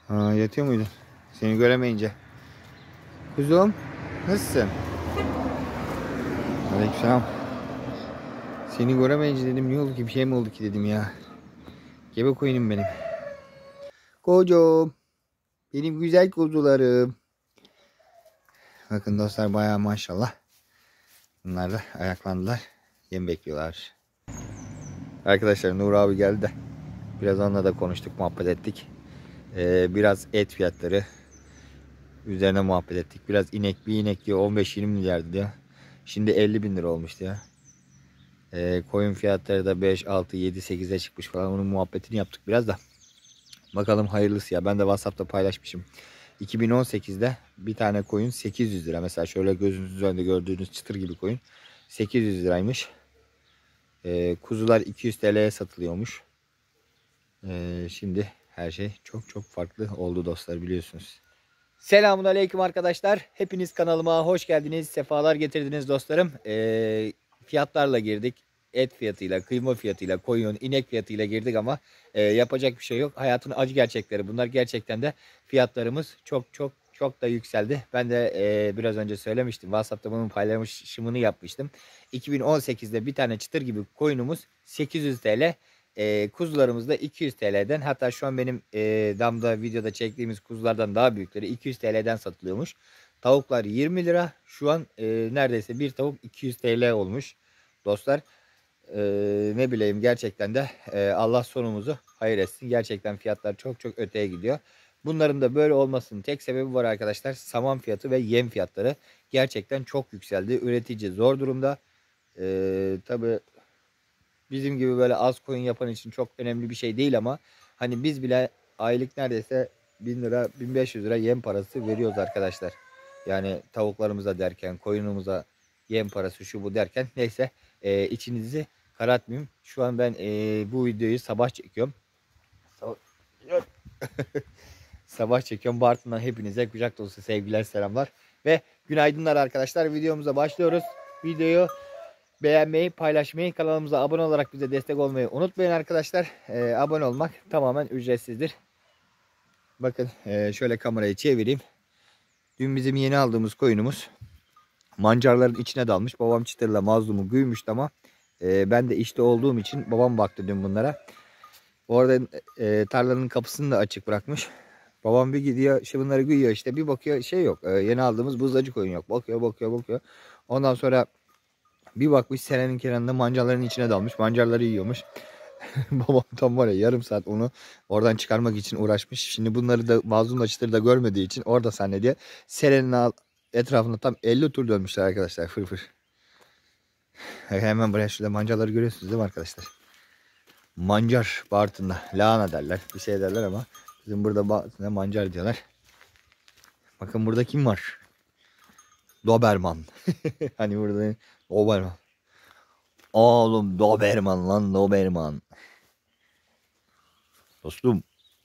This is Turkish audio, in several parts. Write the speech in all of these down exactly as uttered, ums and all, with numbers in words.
Ha, yatıyor muydun? Seni göremeyince. Kuzum, nasılsın? Aleykümselam. Seni göremeyince dedim ne oldu ki, bir şey mi oldu ki dedim ya. Gebe koyunum benim. Kocam. Benim güzel kuzularım. Bakın dostlar, bayağı maşallah. Bunlar da ayaklandılar. Yem bekliyorlar. Arkadaşlar Nur abi geldi de biraz onunla da konuştuk, muhabbet ettik. Ee, biraz et fiyatları üzerine muhabbet ettik. Biraz inek, bir inek diyor on beş yirmi milyar diyor. Şimdi elli bin lira olmuş diyor. Ee, koyun fiyatları da beş, altı, yedi, sekize çıkmış falan. Onun muhabbetini yaptık biraz da. Bakalım hayırlısı ya. Ben de WhatsApp'ta paylaşmışım. iki bin on sekizde bir tane koyun sekiz yüz lira. Mesela şöyle gözünüzün önünde gördüğünüz çıtır gibi koyun sekiz yüz liraymış. Ee, kuzular iki yüz T L'ye satılıyormuş. Ee, şimdi her şey çok çok farklı oldu dostlar, biliyorsunuz. Selamun aleyküm arkadaşlar. Hepiniz kanalıma hoş geldiniz. Sefalar getirdiniz dostlarım. Ee, fiyatlarla girdik. Et fiyatıyla, kıyma fiyatıyla, koyun, inek fiyatıyla girdik ama e, yapacak bir şey yok. Hayatın acı gerçekleri bunlar. Gerçekten de fiyatlarımız çok çok çok da yükseldi. Ben de e, biraz önce söylemiştim. WhatsApp'ta bunun paylaşımını yapmıştım. iki bin on sekizde bir tane çıtır gibi koyunumuz sekiz yüz T L. E, kuzularımız da iki yüz T L'den, hatta şu an benim e, damda videoda çektiğimiz kuzulardan daha büyükleri iki yüz T L'den satılıyormuş. Tavuklar yirmi lira. Şu an e, neredeyse bir tavuk iki yüz T L olmuş. Dostlar e, ne bileyim, gerçekten de e, Allah sonumuzu hayır etsin. Gerçekten fiyatlar çok çok öteye gidiyor. Bunların da böyle olmasının tek sebebi var arkadaşlar. Saman fiyatı ve yem fiyatları gerçekten çok yükseldi. Üretici zor durumda. E, tabii bizim gibi böyle az koyun yapan için çok önemli bir şey değil ama hani biz bile aylık neredeyse bin lira bin beş yüz lira yem parası veriyoruz arkadaşlar. Yani tavuklarımıza derken, koyunumuza yem parası şu bu derken, neyse e, içinizi karartmayayım. Şu an ben e, bu videoyu sabah çekiyorum. Sabah, sabah çekiyorum. Bartın'dan hepinize kucak dolusu sevgiler, selamlar ve günaydınlar arkadaşlar. Videomuza başlıyoruz. Videoyu beğenmeyi, paylaşmayı, kanalımıza abone olarak bize destek olmayı unutmayın arkadaşlar. Ee, abone olmak tamamen ücretsizdir. Bakın e, şöyle kamerayı çevireyim. Dün bizim yeni aldığımız koyunumuz mancarların içine dalmış. Babam çıtırla mazlumu büyümüştü ama e, ben de işte olduğum için babam baktı dün bunlara. Orada e, tarlanın kapısını da açık bırakmış. Babam bir gidiyor, şey bunları güyüyor, işte bir bakıyor şey yok. E, yeni aldığımız buzlacı koyun yok. Bakıyor bakıyor bakıyor. Ondan sonra bir bakmış serenin kenarında mancarların içine dalmış. Mancarları yiyormuş. Babam tam var ya, yarım saat onu oradan çıkarmak için uğraşmış. Şimdi bunları da mazlumla çıtır da görmediği için orada zannediyor. Serenin etrafında tam elli tur dönmüşler arkadaşlar, fır fır. Hemen buraya şurada mancarları görüyorsunuz değil mi arkadaşlar? Mancar Bartın'da lahana derler, bir şey derler ama bizim burada Bartın'da mancar diyorlar. Bakın burada kim var? Doberman. Hani burada Doberman. Oğlum Doberman lan, Doberman. Dostum.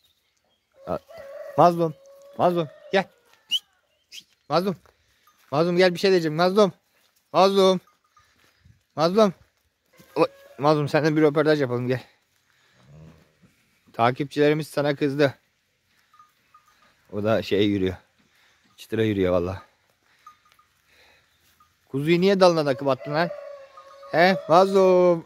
Mazlum. Mazlum gel. Mazlum. Mazlum gel, bir şey diyeceğim. Mazlum. Mazlum. Mazlum. Mazlum seninle bir röportaj yapalım, gel. Takipçilerimiz sana kızdı. O da şeye yürüyor. Çıtıra yürüyor valla. Kuzuyu niye dalına takıp attın lan? He Mazlum.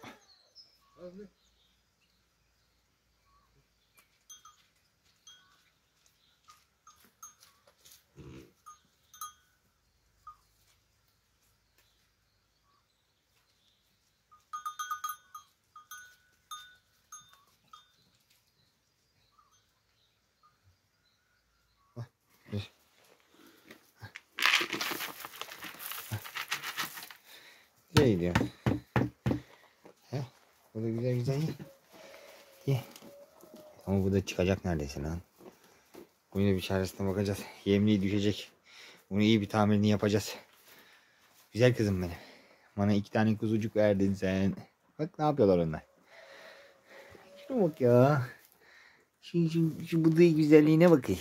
Nereye gidiyor? He? Burada güzel güzel ye. Ye. Ama bu da çıkacak neredeyse lan. Bunu bir çaresine bakacağız. Yemliği düşecek. Bunu iyi bir tamirini yapacağız. Güzel kızım benim. Bana iki tane kuzucuk verdin sen. Bak ne yapıyorlar onlar. Şuna bak ya. Şu, şu, şu bıdığı güzelliğine bakayım.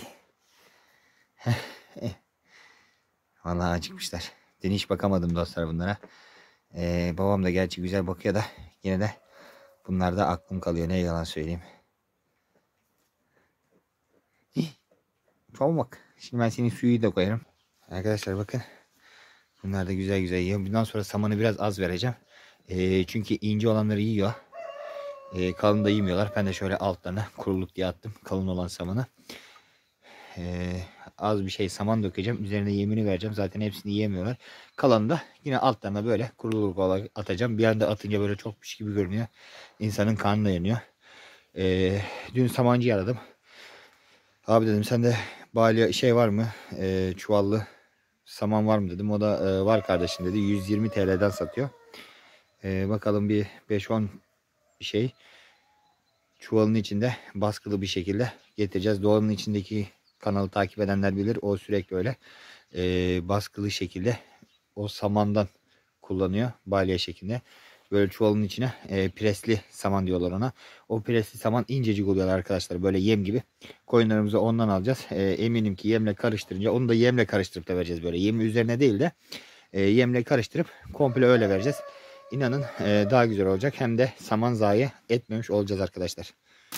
Vallahi acıkmışlar. Dün hiç bakamadım dostlar bunlara. Ee, babam da gerçi güzel bakıyor da yine de bunlarda aklım kalıyor. Ne yalan söyleyeyim. Çomak. Şimdi ben senin suyu da koyarım. Arkadaşlar bakın. Bunlar da güzel güzel yiyor. Bundan sonra samanı biraz az vereceğim. E, çünkü ince olanları yiyor. E, kalın da yemiyorlar. Ben de şöyle altlarına kuruluk diye attım. Kalın olan samanı. E, az bir şey saman dökeceğim. Üzerine yemini vereceğim. Zaten hepsini yiyemiyorlar. Kalanı da yine altlarına böyle kuruluk olarak atacağım. Bir anda atınca böyle çokmuş gibi görünüyor. İnsanın karnına yanıyor. E, dün samancı aradım. Abi dedim sende balya şey var mı? E, çuvallı saman var mı dedim. O da e, var kardeşim dedi. yüz yirmi T L'den satıyor. E, bakalım bir beş on şey çuvalın içinde baskılı bir şekilde getireceğiz. Doğanın içindeki kanalı takip edenler bilir. O sürekli öyle e, baskılı şekilde o samandan kullanıyor. Balya şeklinde. Böyle çuvalın içine e, presli saman diyorlar ona. O presli saman incecik oluyor arkadaşlar. Böyle yem gibi. Koyunlarımızı ondan alacağız. E, eminim ki yemle karıştırınca onu da yemle karıştırıp da vereceğiz. Böyle yemi üzerine değil de e, yemle karıştırıp komple öyle vereceğiz. İnanın e, daha güzel olacak. Hem de saman zayi etmemiş olacağız arkadaşlar.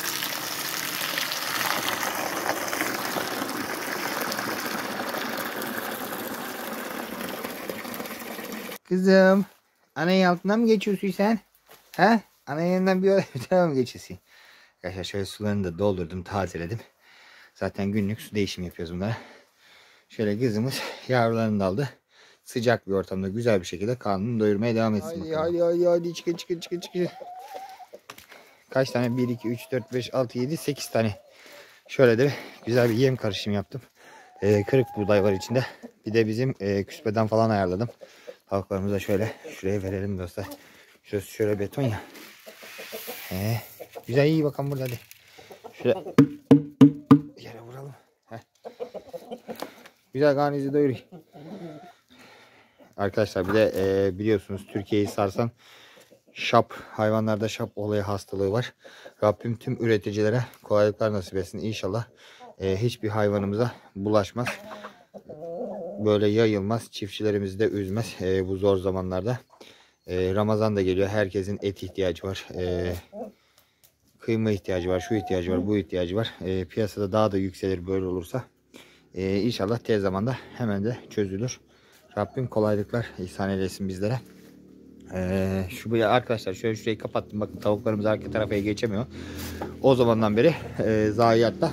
Kızım, anayın altından mı geçiyorsun sen? He? Anayın yanından bir oraya mı geçiyorsun? Arkadaşlar şöyle sularını da doldurdum, tazeledim. Zaten günlük su değişimi yapıyoruz bunlara. Şöyle kızımız yavrularını da aldı. Sıcak bir ortamda güzel bir şekilde karnını doyurmaya devam etsin. Hadi hadi hadi hadi çıkın çıkın çıkın çıkın. Kaç tane? bir, iki, üç, dört, beş, altı, yedi, sekiz tane. Şöyle de güzel bir yem karışımı yaptım. Ee, kırık buğday var içinde. Bir de bizim e, küspeden falan ayarladım. Tavuklarımızı da şöyle şuraya verelim dostlar. Şurası şöyle beton ya. Ee, güzel iyi bakalım burada hadi. Şöyle yere vuralım. Heh. Güzel karnınızı doyurayım. Arkadaşlar bir de e, biliyorsunuz Türkiye'yi sarsan şap, hayvanlarda şap olayı hastalığı var. Rabbim tüm üreticilere kolaylıklar nasip etsin. İnşallah e, hiçbir hayvanımıza bulaşmaz. Böyle yayılmaz. Çiftçilerimizi de üzmez e, bu zor zamanlarda. E, Ramazan da geliyor. Herkesin et ihtiyacı var. E, kıyma ihtiyacı var. Şu ihtiyacı var. Bu ihtiyacı var. E, piyasada daha da yükselir böyle olursa. E, inşallah tez zamanda hemen de çözülür. Rabbim kolaylıklar ihsan eylesin bizlere. Ee, şu bu arkadaşlar şöyle şurayı kapattım. Bakın tavuklarımız arka tarafa geçemiyor. O zamandan beri e, zayiatta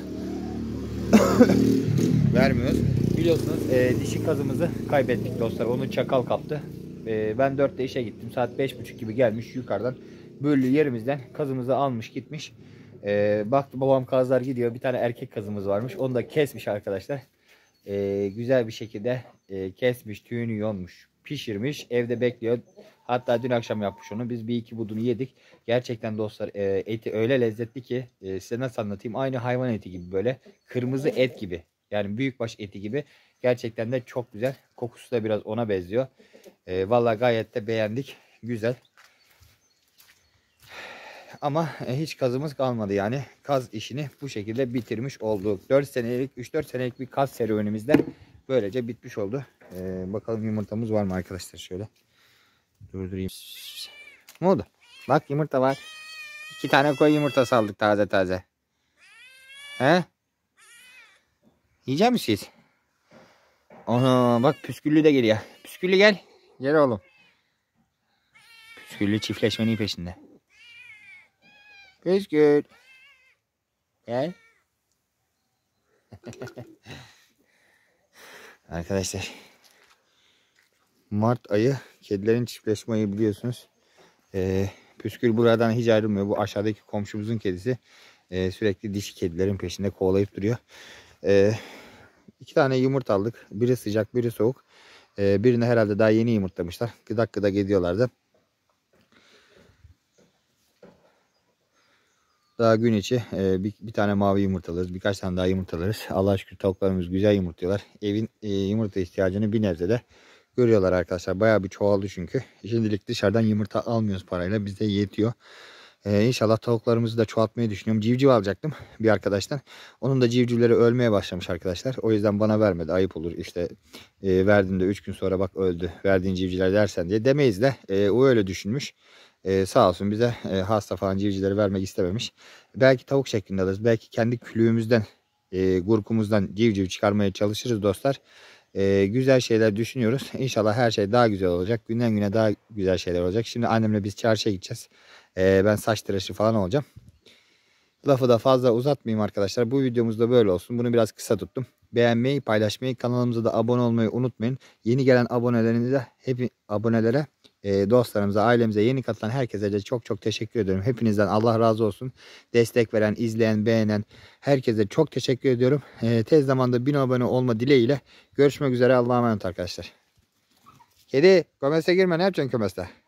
vermiyoruz. Biliyorsunuz e, dişi kazımızı kaybettik dostlar. Onu çakal kaptı. E, ben dörtte işe gittim. Saat beş buçuk gibi gelmiş yukarıdan. Böllü yerimizden kazımızı almış gitmiş. E, baktı babam kazlar gidiyor. Bir tane erkek kazımız varmış. Onu da kesmiş arkadaşlar. E, güzel bir şekilde e, kesmiş. Tüyünü yonmuş. Pişirmiş. Evde bekliyor. Hatta dün akşam yapmış onu. Biz bir iki budunu yedik. Gerçekten dostlar e, eti öyle lezzetli ki e, size nasıl anlatayım. Aynı hayvan eti gibi böyle. Kırmızı et gibi. Yani büyükbaş eti gibi. Gerçekten de çok güzel. Kokusu da biraz ona benziyor. E, vallahi gayet de beğendik. Güzel. Ama e, hiç kazımız kalmadı yani. Kaz işini bu şekilde bitirmiş olduk. dört senelik, üç dört senelik bir kaz serüvenimizde böylece bitmiş oldu. E, bakalım yumurtamız var mı arkadaşlar şöyle. Durdurayım. Ne oldu? Bak yumurta var. İki tane koy yumurtası aldık taze taze. He? Yiyecek misiniz? Ana bak püsküllü de geliyor. Püsküllü gel. Gel oğlum. Püsküllü çiftleşmenin peşinde. Püskül. Gel. Arkadaşlar. Mart ayı kedilerin çiftleşme ayı biliyorsunuz. Ee, Püskül buradan hiç ayrılmıyor. Bu aşağıdaki komşumuzun kedisi. Ee, sürekli dişi kedilerin peşinde kovalayıp duruyor. Ee, iki tane yumurta aldık. Biri sıcak, biri soğuk. Ee, birini herhalde daha yeni yumurtlamışlar. Gıdak gıdak ediyorlardı. Daha gün içi e, bir, bir tane mavi yumurtalarız. Birkaç tane daha yumurtalarız. Allah'a şükür tavuklarımız güzel yumurtluyorlar. Evin e, yumurta ihtiyacını bir nebze de görüyorlar arkadaşlar. Bayağı bir çoğaldı çünkü. Şimdilik dışarıdan yumurta almıyoruz parayla. Bizde yetiyor. Ee, inşallah tavuklarımızı da çoğaltmayı düşünüyorum. Civciv alacaktım bir arkadaştan. Onun da civcivleri ölmeye başlamış arkadaşlar. O yüzden bana vermedi. Ayıp olur. İşte e, verdiğinde üç gün sonra bak öldü. Verdiğin civcivler dersen diye demeyiz de e, o öyle düşünmüş. E, sağ olsun bize e, hasta falan civcivleri vermek istememiş. Belki tavuk şeklinde alırız. Belki kendi külüğümüzden e, gurkumuzdan civciv çıkarmaya çalışırız dostlar. E, güzel şeyler düşünüyoruz. İnşallah her şey daha güzel olacak. Günden güne daha güzel şeyler olacak. Şimdi annemle biz çarşıya gideceğiz. E, ben saç tıraşı falan olacağım. Lafı da fazla uzatmayayım arkadaşlar. Bu videomuz da böyle olsun. Bunu biraz kısa tuttum. Beğenmeyi, paylaşmayı, kanalımıza da abone olmayı unutmayın. Yeni gelen abonelerinize, hep abonelere, e, dostlarımıza, ailemize, yeni katılan herkese de çok çok teşekkür ediyorum. Hepinizden Allah razı olsun. Destek veren, izleyen, beğenen herkese çok teşekkür ediyorum. E, tez zamanda bin abone olma dileğiyle görüşmek üzere. Allah'a emanet arkadaşlar. Kedi, kümese girme. Ne yapacaksın kümeste?